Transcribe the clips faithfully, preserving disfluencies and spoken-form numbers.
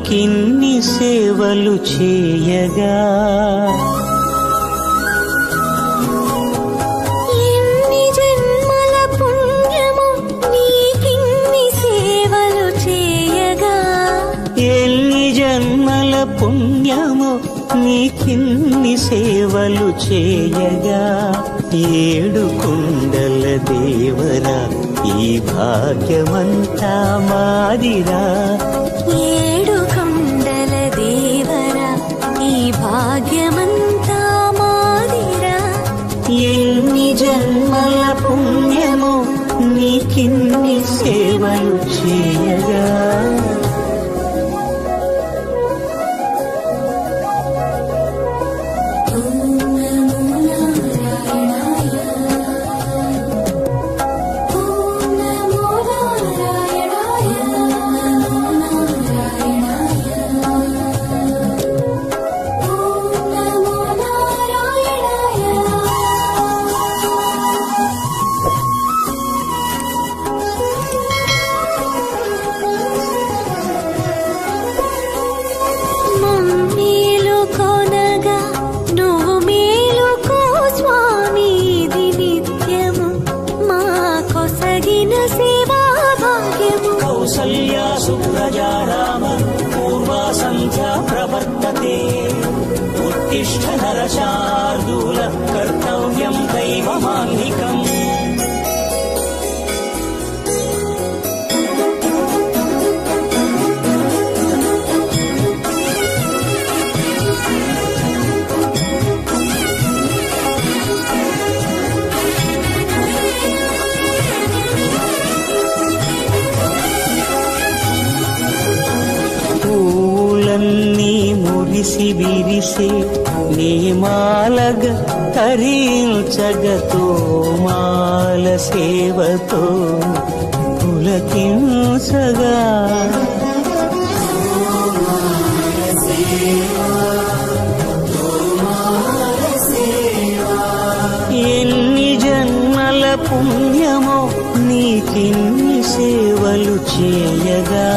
నీకిన్ని సేవలు చేయగా ఎన్ని జన్మల పుణ్యము నీకిన్ని సేవలు చేయగా ఎన్ని జన్మల పుణ్యము నీకిన్ని సేవలు చేయగా ఏడు కుండల దేవరా ఈ భాగ్యమంతా మాదిరా ఏడు కొండల దేవరా ఈ భాగ్యమంతా మాదిరా ఎన్ని జన్మల పుణ్యము నీకిన్ని సేవలు చేయగా उत्तिष्ठ नरशार्दूल कर्तव्यं दैवमान्निकम् మురిసి విరిసే నీమాలగ తరించగతో మాల సేవతో పులకించగా ఎన్ని జన్మల పుణ్యమో నీకిన్ని సేవలు చేయగా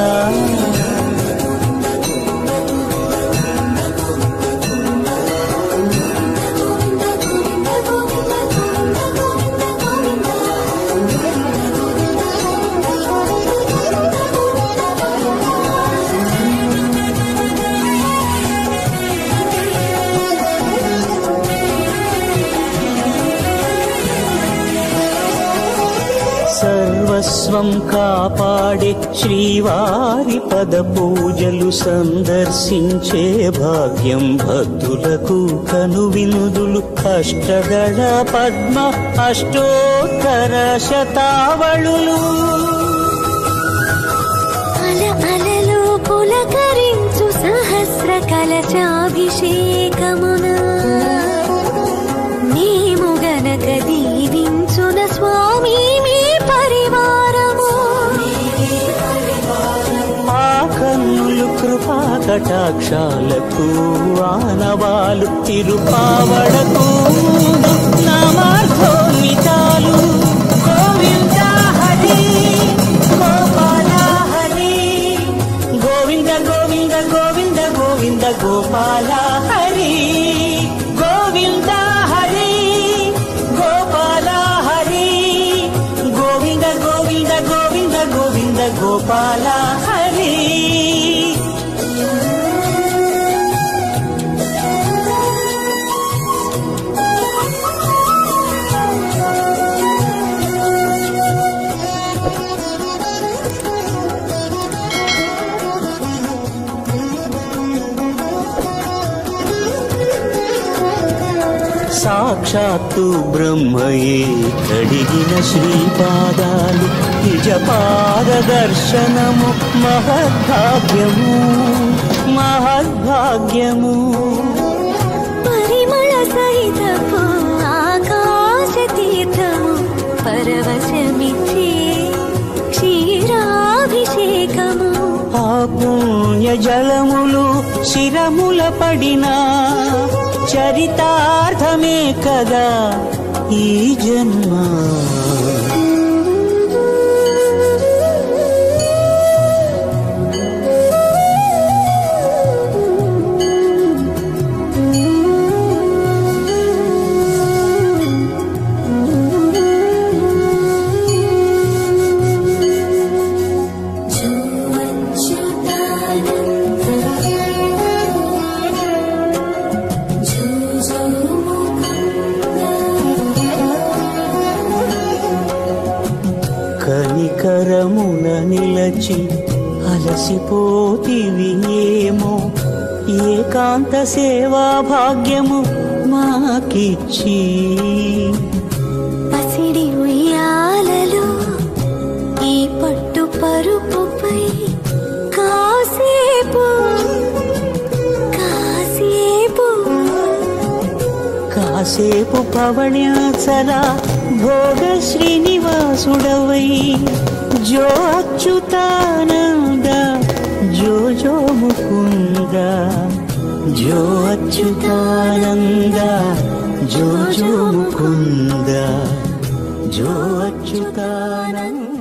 సర్వస్వం కాపాడే శ్రీవారి పద పూజలు సందర్శించే భాగ్యం భక్తులకు కనువినుదులు అష్టదళ పద్మ అష్టోత్తర శతావళులు అల అలలు పులకరించు సహస్ర కలశాభిషేకమున నీము గనక దీవించున స్వామి కృపా కటాక్షాలకు ఆనవాలు తిరుపావడకు నామార్థోన్మితాలు గోవింద హరి గోపాల హరి గోవింద గోవింద గోవింద గోవింద గోపాల హరి గోవింద హరి గోపాల హరి గోవింద గోవింద గోవింద గోవింద గోపాల హరి సాక్షాత్తు బ్రహ్మయే కడిగిన శ్రీపాదాలు నిజపాద దర్శనము మహద్భాగ్యము మహద్భాగ్యము పరిమళ సహితపు ఆకాశ తీర్థము పరవశమిచ్చే క్షీరాభిషేకము ఆ పుణ్య జలములు శిరముల పడినా చరితార్థమే కదా ఈ జన్మ చూచి అలసిపోతివి ఏమో ఏకాంత సేవా భాగ్యము మాకిచ్చి. పసిడి ఉయ్యాలలో ఈ పట్టు పరుపుపై కాసేపు కాసేపు కాసేపు పవణ్యాచల భోగ శ్రీనివాసుడవై జో అచ్యుతానంద జో జో ముకుంద జో అచ్యుతానంద జో జో ముకుంద జో అచ్యుతానంద.